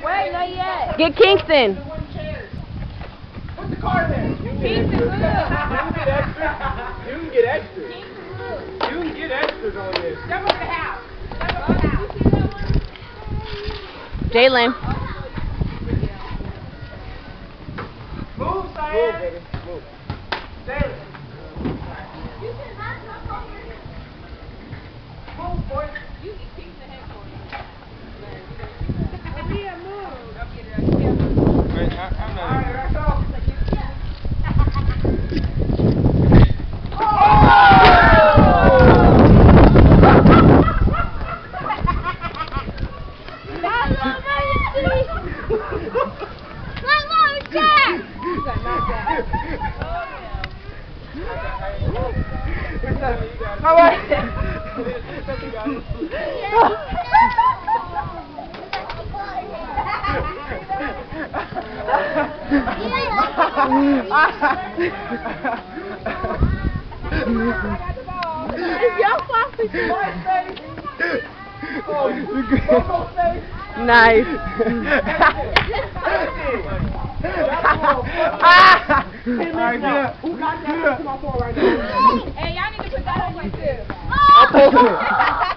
Wait, not yet. Get Kingston. Put the car there. Kingston, look. You can get extras. You can get extras on this. Jump over the house. Jump over the house. Jalen. Move, Cyan. Move, baby. Move. Jalen. Move, boy. You can keep the head for you. Wait, I'm not. All right, let's go. Nice. Alright, good. Who got that? Come on, right now. Hey, y'all need to put that on YouTube.